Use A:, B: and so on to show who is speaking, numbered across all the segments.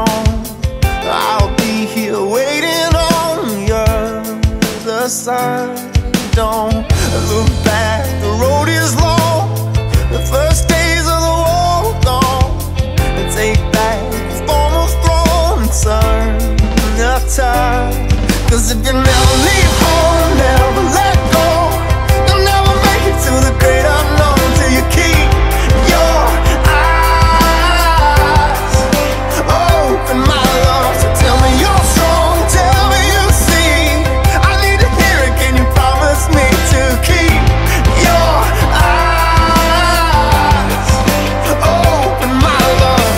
A: on. I'll be here waiting on the other side. Don't look back, the road is long, the first days of the war gone. And take back the former throne and turn the tide. 'Cause if you never leave home, never let go, you'll never make it to the great unknown till you keep your eyes open, my love. So tell me you're strong, tell me you see. I need to hear it, can you promise me to keep your eyes open, my love?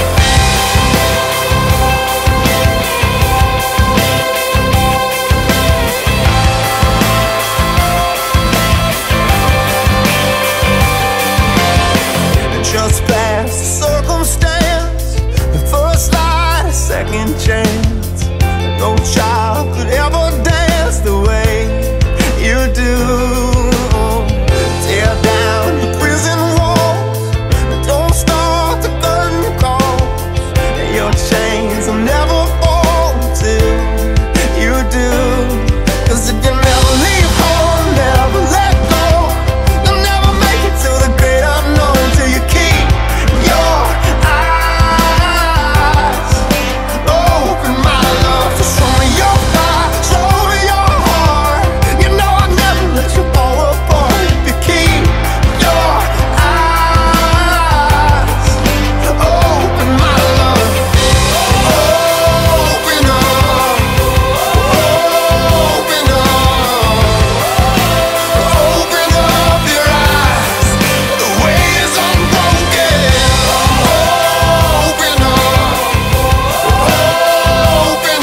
A: Just past the circumstance, the first light, a second chance. No child could ever dance the way you do. Tear down the prison walls, don't start the curtain calls. Your chains will never fall till you do. 'Cause if you never leave home, never let go, you'll never make it to the great unknown till you keep your eyes open, my love. So show me your fire, show me your heart. You know I'll never let you fall apart if you keep your eyes open, my love. Open up, open up, open up your eyes. The way is unbroken. Open up, open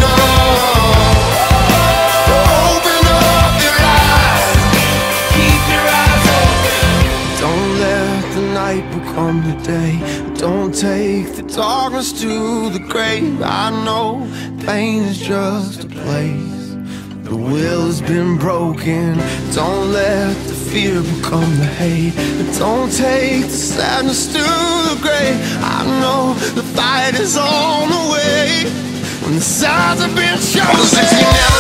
A: up your eyes. Keep your eyes open. Don't let the night become the day. Don't take the darkness to the grave. I know pain is just a place. The will has been broken. Don't let the fear become the hate. Don't take the sadness to the grave. I know the fight is on the way. When the signs have been chosen,